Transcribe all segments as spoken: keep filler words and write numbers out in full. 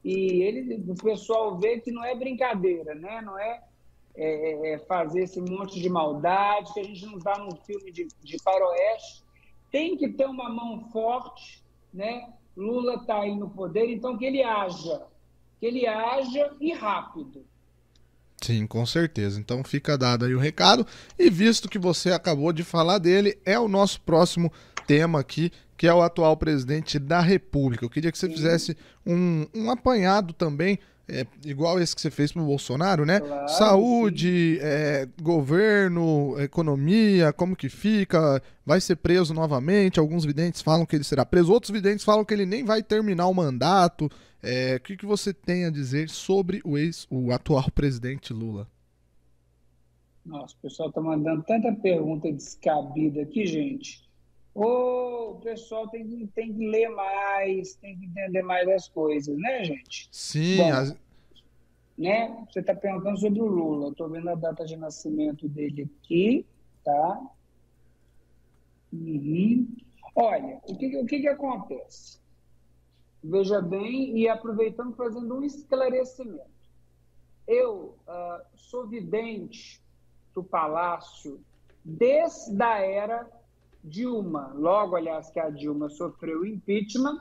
e ele, o pessoal vê que não é brincadeira, né? Não é, é, é fazer esse monte de maldade, que a gente não está num filme de, de faroeste. Tem que ter uma mão forte, né? Lula está aí no poder, então que ele haja, que ele haja e rápido. Sim, com certeza. Então fica dado aí o recado. E visto que você acabou de falar dele, é o nosso próximo tema aqui, que é o atual presidente da República. Eu queria que você Sim. fizesse um, um apanhado também, é, igual esse que você fez para o Bolsonaro, né? Claro, Saúde, é, governo, economia, como que fica? Vai ser preso novamente? Alguns videntes falam que ele será preso, outros videntes falam que ele nem vai terminar o mandato. É, o que, que você tem a dizer sobre o, ex, o atual presidente Lula? Nossa, o pessoal está mandando tanta pergunta descabida aqui, gente. Ô, o pessoal tem que, tem que ler mais, tem que entender mais as coisas, né, gente? Sim, as... Bom, né? Você está perguntando sobre o Lula. Estou vendo a data de nascimento dele aqui, tá? Uhum. Olha, o que, o que, que acontece? Veja bem, e aproveitando, fazendo um esclarecimento. Eu uh, sou vidente do Palácio desde a era Dilma. Logo, aliás, que a Dilma sofreu impeachment,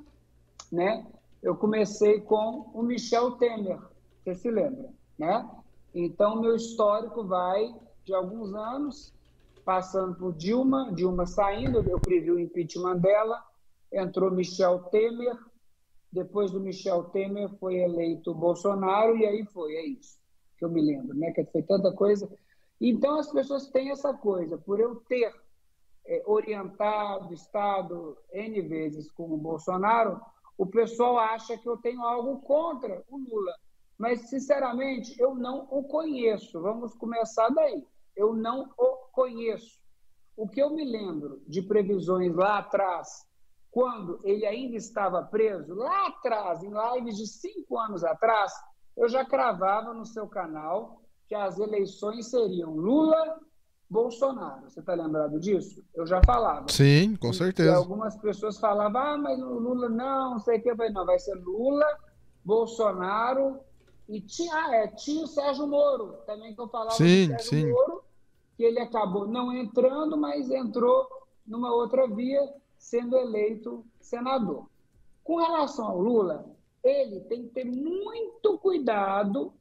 né? Eu comecei com o Michel Temer, você se lembra, né? Então, meu histórico vai de alguns anos, passando por Dilma, Dilma saindo, eu previ o impeachment dela, entrou Michel Temer, depois do Michel Temer foi eleito Bolsonaro, e aí foi, é isso que eu me lembro, né? Que foi tanta coisa. Então, as pessoas têm essa coisa, por eu ter é, orientado, estado N vezes com o Bolsonaro, o pessoal acha que eu tenho algo contra o Lula. Mas, sinceramente, eu não o conheço. Vamos começar daí. Eu não o conheço. O que eu me lembro de previsões lá atrás, quando ele ainda estava preso, lá atrás, em lives de cinco anos atrás, eu já cravava no seu canal que as eleições seriam Lula, Bolsonaro. Você está lembrado disso? Eu já falava. Sim, com E, e certeza. algumas pessoas falavam, ah, mas o Lula não, não sei o que. Eu falei, não, vai ser Lula, Bolsonaro e tinha, ah, é, tinha o Sérgio Moro, também que eu falava do Sim, Sérgio sim. Moro, que ele acabou não entrando, mas entrou numa outra via, sendo eleito senador. Com relação ao Lula, ele tem que ter muito cuidado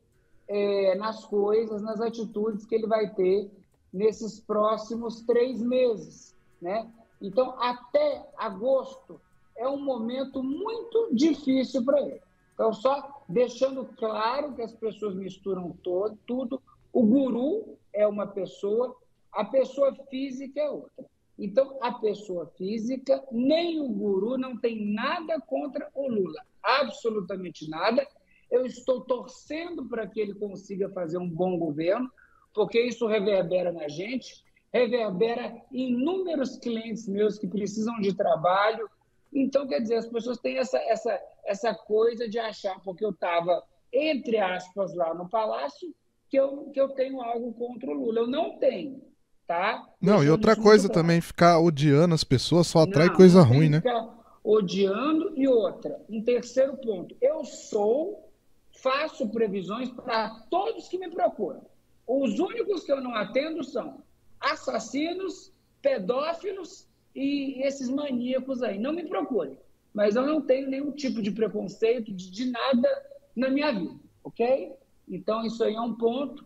é, nas coisas, nas atitudes que ele vai ter nesses próximos três meses, né? Então, até agosto é um momento muito difícil para ele. Então, só deixando claro que as pessoas misturam todo, tudo. O guru é uma pessoa, a pessoa física é outra. Então, a pessoa física, nem o guru não tem nada contra o Lula, absolutamente nada. Eu estou torcendo para que ele consiga fazer um bom governo, porque isso reverbera na gente, reverbera em inúmeros clientes meus que precisam de trabalho. Então, quer dizer, as pessoas têm essa, essa, essa coisa de achar, porque eu estava, entre aspas, lá no Palácio, que eu, que eu tenho algo contra o Lula. Eu não tenho, tá? Não, e Deixando outra isso muito coisa claro. também, ficar odiando as pessoas só atrai Não, coisa não ruim, tem que né? ficar odiando. E outra, um terceiro ponto, eu sou, faço previsões para todos que me procuram. Os únicos que eu não atendo são assassinos, pedófilos e esses maníacos aí. Não me procurem, mas eu não tenho nenhum tipo de preconceito de, de nada na minha vida, ok? Então, isso aí é um ponto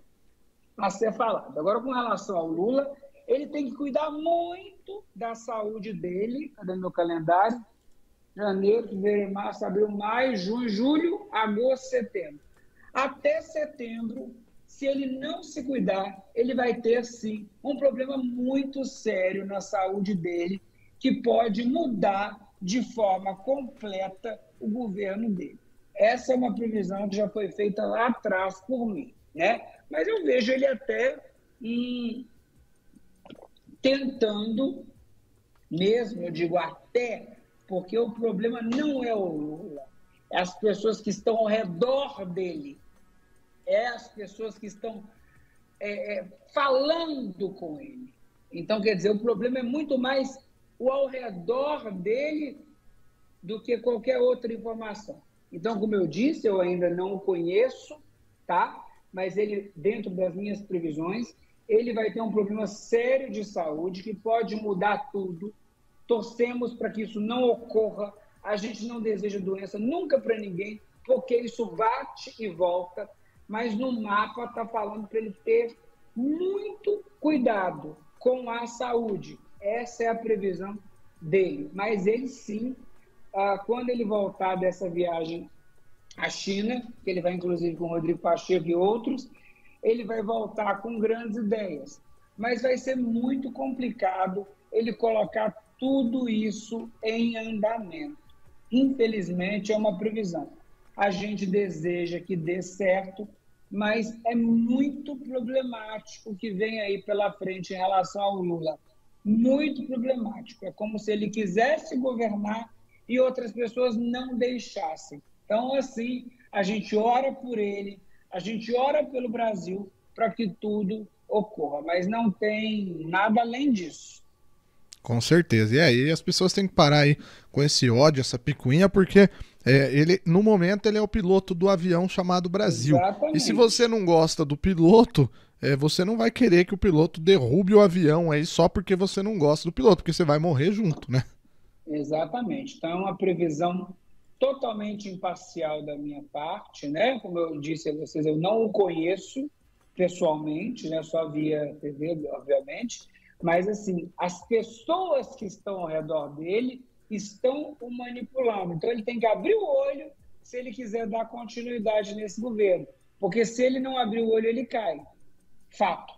a ser falado. Agora, com relação ao Lula, ele tem que cuidar muito da saúde dele. Cadê meu calendário? Janeiro, fevereiro, março, abril, maio, junho, julho, agosto, setembro. Até setembro, se ele não se cuidar, ele vai ter, sim, um problema muito sério na saúde dele, que pode mudar de forma completa o governo dele. Essa é uma previsão que já foi feita lá atrás por mim, né? Mas eu vejo ele até hum, tentando, mesmo, eu digo até, porque o problema não é o Lula, é as pessoas que estão ao redor dele, é as pessoas que estão é, é, falando com ele. Então, quer dizer, o problema é muito mais o ao redor dele do que qualquer outra informação. Então, como eu disse, eu ainda não o conheço, tá? Mas ele, dentro das minhas previsões, ele vai ter um problema sério de saúde que pode mudar tudo. Torcemos para que isso não ocorra. A gente não deseja doença nunca para ninguém, porque isso bate e volta. Mas no mapa está falando para ele ter muito cuidado com a saúde. Essa é a previsão dele. Mas ele sim, quando ele voltar dessa viagem à China, que ele vai inclusive com o Rodrigo Pacheco e outros, ele vai voltar com grandes ideias. Mas vai ser muito complicado ele colocar tudo isso em andamento. Infelizmente, é uma previsão. A gente deseja que dê certo, mas é muito problemático o que vem aí pela frente em relação ao Lula. Muito problemático. É como se ele quisesse governar e outras pessoas não deixassem. Então, assim, a gente ora por ele, a gente ora pelo Brasil para que tudo ocorra, mas não tem nada além disso. Com certeza. E aí as pessoas têm que parar aí com esse ódio, essa picuinha, porque é, ele, no momento, ele é o piloto do avião chamado Brasil. Exatamente. E se você não gosta do piloto, é, você não vai querer que o piloto derrube o avião aí só porque você não gosta do piloto, porque você vai morrer junto, né? Exatamente. Então é uma previsão totalmente imparcial da minha parte, né? Como eu disse a vocês, eu não o conheço pessoalmente, né? Só via T V, obviamente. Mas, assim, as pessoas que estão ao redor dele estão o manipulando. Então, ele tem que abrir o olho se ele quiser dar continuidade nesse governo. Porque se ele não abrir o olho, ele cai. Fato.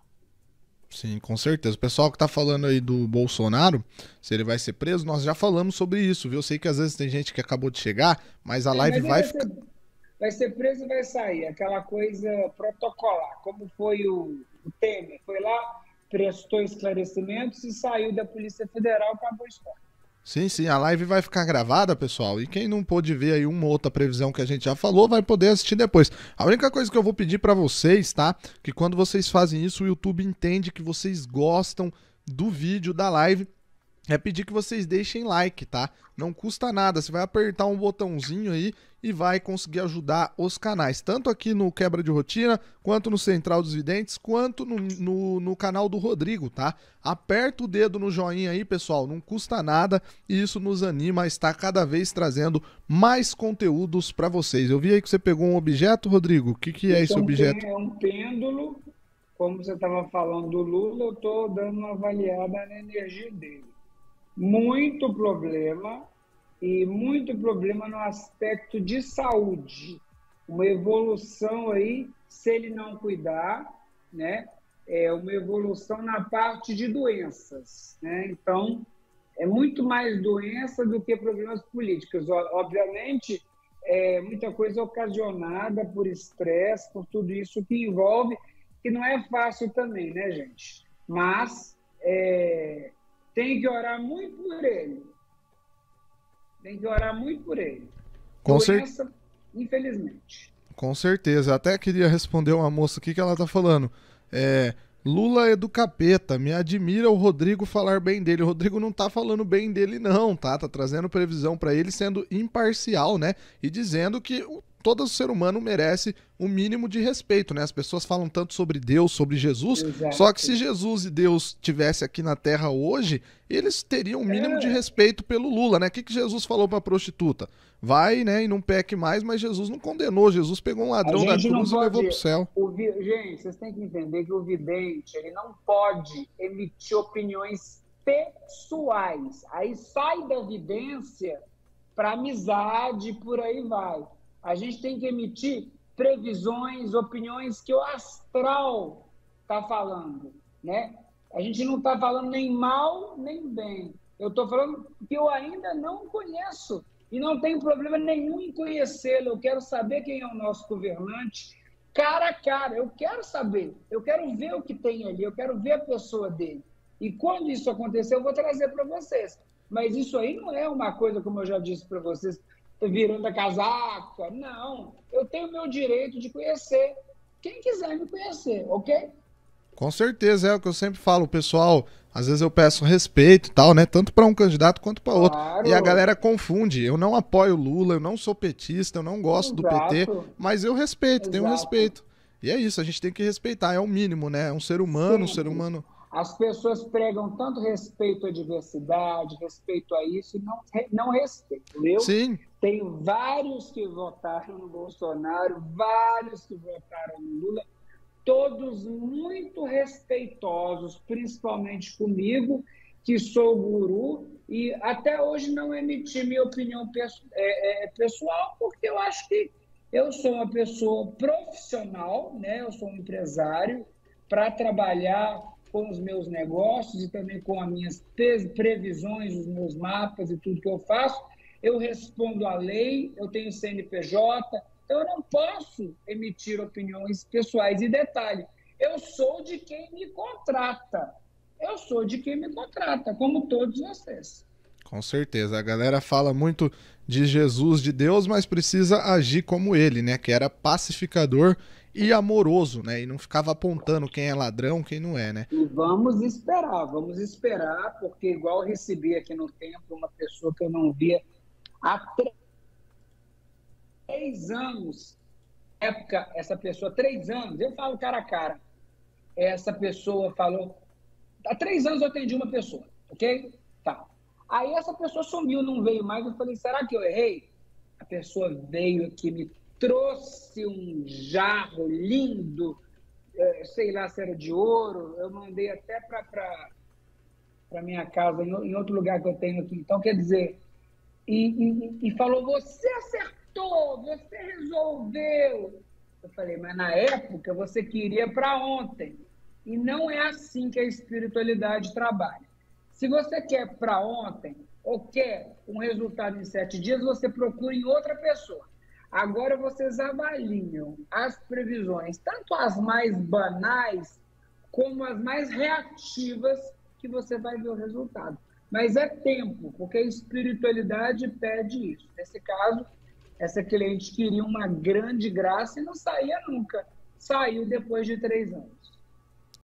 Sim, com certeza. O pessoal que tá falando aí do Bolsonaro, se ele vai ser preso, nós já falamos sobre isso, viu? Eu sei que às vezes tem gente que acabou de chegar, mas a É, live mas vai vai, ficar... ser, vai ser preso e vai sair. Aquela coisa protocolar. Como foi o, o Temer. Foi lá, prestou esclarecimentos e saiu da Polícia Federal, acabou a história. Sim, sim, a live vai ficar gravada, pessoal, e quem não pôde ver aí uma outra previsão que a gente já falou, vai poder assistir depois. A única coisa que eu vou pedir pra vocês, tá, que quando vocês fazem isso, o YouTube entende que vocês gostam do vídeo, da live, é pedir que vocês deixem like, tá? Não custa nada, você vai apertar um botãozinho aí e vai conseguir ajudar os canais, tanto aqui no Quebra de Rotina, quanto no Central dos Videntes, quanto no, no, no canal do Rodrigo, tá? Aperta o dedo no joinha aí, pessoal, não custa nada e isso nos anima a estar cada vez trazendo mais conteúdos para vocês. Eu vi aí que você pegou um objeto, Rodrigo, o que, que é esse Então, objeto? é um pêndulo, como você estava falando do Lula, eu estou dando uma avaliada na energia dele. Muito problema, e muito problema no aspecto de saúde. Uma evolução aí, se ele não cuidar, né? É uma evolução na parte de doenças, né? Então, é muito mais doença do que problemas políticos. Obviamente, é muita coisa ocasionada por estresse, por tudo isso que envolve, que não é fácil também, né, gente? Mas é, tem que orar muito por ele. Tem que orar muito por ele. Com Doença, cer... infelizmente. Com certeza. Até queria responder uma moça aqui que ela tá falando. É, Lula é do capeta, me admira o Rodrigo falar bem dele. O Rodrigo não tá falando bem dele não, tá? Tá trazendo previsão pra ele, sendo imparcial, né? E dizendo que todo ser humano merece o um mínimo de respeito, né? As pessoas falam tanto sobre Deus, sobre Jesus, Exato. Só que se Jesus e Deus tivesse aqui na Terra hoje, eles teriam o um mínimo é. de respeito pelo Lula, né? O que, que Jesus falou pra prostituta? Vai, né, e não peque mais, mas Jesus não condenou. Jesus pegou um ladrão da cruz e levou pro céu. O vi... Gente, vocês têm que entender que o vidente, ele não pode emitir opiniões pessoais. Aí sai da vidência para amizade, por aí vai. A gente tem que emitir previsões, opiniões que o astral está falando, né? A gente não está falando nem mal, nem bem. Eu estou falando que eu ainda não conheço e não tenho problema nenhum em conhecê-lo. Eu quero saber quem é o nosso governante, cara a cara. Eu quero saber, eu quero ver o que tem ali, eu quero ver a pessoa dele. E quando isso acontecer, eu vou trazer para vocês. Mas isso aí não é uma coisa, como eu já disse para vocês, virando a casaca. Não, eu tenho o meu direito de conhecer quem quiser me conhecer, ok? Com certeza, é o que eu sempre falo, pessoal. Às vezes eu peço respeito e tal, né? Tanto para um candidato quanto para outro. E a Claro, galera confunde. Eu não apoio o Lula, eu não sou petista, eu não gosto do P T, exato, mas eu respeito, tenho exato. respeito. E é isso, a gente tem que respeitar, é o mínimo, né? É um ser humano, um ser Sempre. humano. As pessoas pregam tanto respeito à diversidade, respeito a isso, e não, não respeitam. Eu Sim, tenho vários que votaram no Bolsonaro, vários que votaram no Lula, todos muito respeitosos, principalmente comigo, que sou guru, e até hoje não emiti minha opinião pessoal, porque eu acho que eu sou uma pessoa profissional, né? Eu sou um empresário, para trabalhar com os meus negócios e também com as minhas previsões, os meus mapas e tudo que eu faço. Eu respondo à lei, eu tenho C N P J, então eu não posso emitir opiniões pessoais. E detalhe, eu sou de quem me contrata. Eu sou de quem me contrata, como todos vocês. com certeza. A galera fala muito de Jesus, de Deus, mas precisa agir como ele, né? Que era pacificador e amoroso, né? E não ficava apontando quem é ladrão, quem não é, né? E vamos esperar, vamos esperar, porque igual eu recebi aqui no templo uma pessoa que eu não via há três anos. Época, essa pessoa, três anos, eu falo cara a cara. Essa pessoa falou. Há três anos eu atendi uma pessoa, ok? Tá. Aí essa pessoa sumiu, não veio mais. Eu falei, será que eu errei? A pessoa veio aqui, me trouxe um jarro lindo, sei lá se era de ouro. Eu mandei até para para minha casa, em outro lugar que eu tenho aqui. Então, quer dizer, e, e, e falou, você acertou, você resolveu. Eu falei, mas na época você queria para ontem. E não é assim que a espiritualidade trabalha. Se você quer para ontem, ou quer um resultado em sete dias, você procura em outra pessoa. Agora vocês avaliam as previsões, tanto as mais banais, como as mais reativas, que você vai ver o resultado. Mas é tempo, porque a espiritualidade pede isso. Nesse caso, essa cliente queria uma grande graça e não saía nunca. Saiu depois de três anos.